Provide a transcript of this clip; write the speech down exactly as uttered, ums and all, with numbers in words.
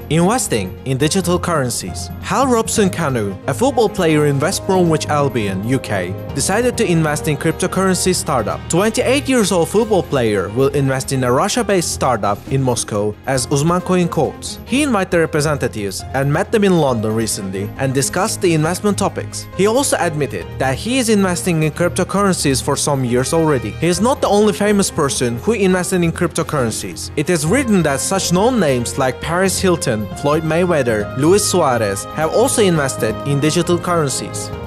Investing in digital currencies. Hal Robson-Kanu, a football player in West Bromwich Albion, U K, decided to invest in cryptocurrency startup. twenty-eight years old football player will invest in a Russia-based startup in Moscow as uzmancoin quotes. He invited representatives and met them in London recently and discussed the investment topics. He also admitted that he is investing in cryptocurrencies for some years already. He is not the only famous person who invested in cryptocurrencies. It is written that such known names like Paris Hilton, Floyd Mayweather, Suarez have also invested in digital currencies.